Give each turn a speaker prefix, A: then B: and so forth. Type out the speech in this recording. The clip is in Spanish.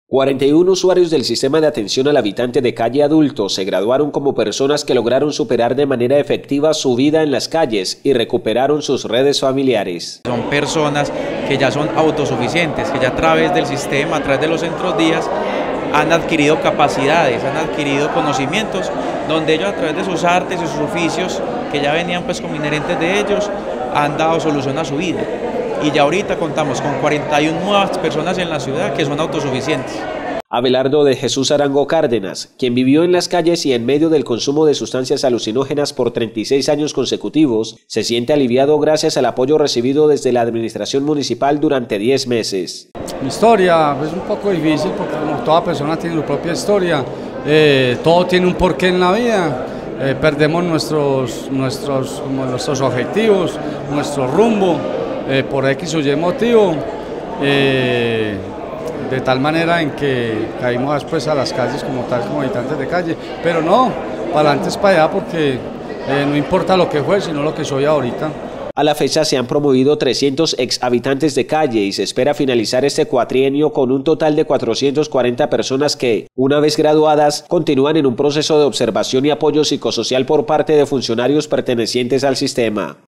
A: 41 usuarios del sistema de atención al habitante de calle adulto se graduaron como personas que lograron superar de manera efectiva su vida en las calles y recuperaron sus redes familiares.
B: Son personas que ya son autosuficientes, que ya a través del sistema, a través de los centros días, han adquirido capacidades, han adquirido conocimientos, donde ellos a través de sus artes y sus oficios, que ya venían pues como inherentes de ellos, han dado solución a su vida. Y ya ahorita contamos con 41 nuevas personas en la ciudad que son autosuficientes.
A: Abelardo de Jesús Arango Cárdenas, quien vivió en las calles y en medio del consumo de sustancias alucinógenas por 36 años consecutivos, se siente aliviado gracias al apoyo recibido desde la administración municipal durante 10 meses.
C: Mi historia es un poco difícil porque como toda persona tiene su propia historia, todo tiene un porqué en la vida, perdemos nuestros objetivos, nuestro rumbo, por X o Y motivo, de tal manera en que caímos después a las calles como tal, como habitantes de calle, pero no, para adelante es para allá porque no importa lo que fue, sino lo que soy ahorita.
A: A la fecha se han promovido 300 ex habitantes de calle y se espera finalizar este cuatrienio con un total de 440 personas que, una vez graduadas, continúan en un proceso de observación y apoyo psicosocial por parte de funcionarios pertenecientes al sistema.